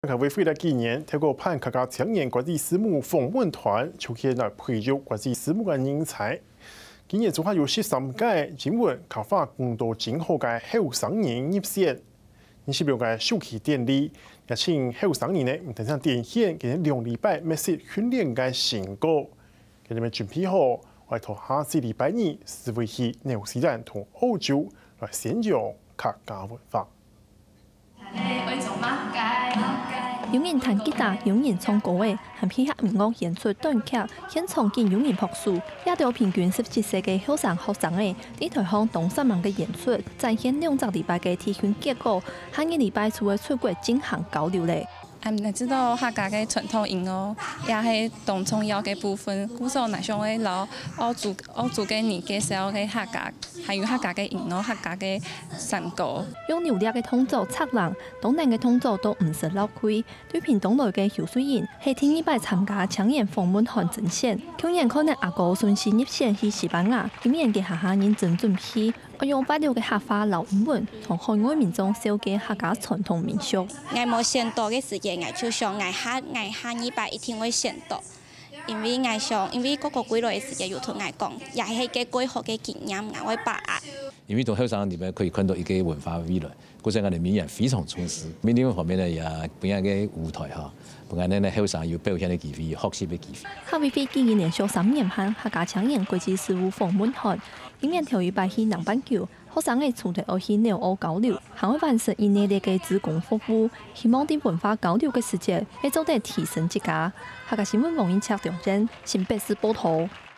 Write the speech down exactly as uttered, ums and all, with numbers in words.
客为未来几年，透过盼客家青年国际事务访问团，就可以来培育国际事务的人才。今年做下有十三届新闻客家更多今后嘅后生人入选。你是表嘅暑期典礼，也請後生人呢，唔等上展現佢哋兩禮拜密切訓練嘅成果，佢哋咪準備好，為到下次禮拜二，是會去紐西蘭同澳洲來宣揚客家文化。 有人彈吉他，有人唱歌嘅，還配合音樂演出短劇，現場見有人朴樹，也有平均十七歲嘅後生學生嘅，喺台上當十萬嘅演出，展現兩個禮拜嘅體訓結果，下個禮拜就會出國進行交流咧。 我們知道客家嘅傳統音樂也係當重要嘅部分，故所內上嘅老澳洲澳洲嘅人介紹嘅客家，還有客家嘅音樂、客家嘅山歌。 用牛力嘅通奏策人，當年嘅通奏都唔是老虧。對屏東來嘅游水人，係第一擺參加青年訪問團甄選。去年可能阿哥順勢入選去西班牙，今年嘅客家人真準備。我用八六嘅客話老英文，同海外民眾紹介客家傳統民俗。 我冇選到嘅時間，我就想我下我下禮拜一定會選到，因為我想，因為嗰個歸來嘅時間要同我講，也係嘅歸學嘅經驗，我會把握。 因為從後生裏面可以看到一個文化未來，嗰陣我哋民謠非常重視。另一方面呢，也本下嘅舞台嚇，本下呢後生有表現嘅機會，學習嘅機會。 客委會今年上三年半客家青年國際事務訪問團，今年頭一擺去南半球，學生嘅主題要去紐澳交流，還會完成一年嘅志工服務，希望啲文化交流嘅時節，會做得提升自家。客家新聞網印刷中心新北市報道。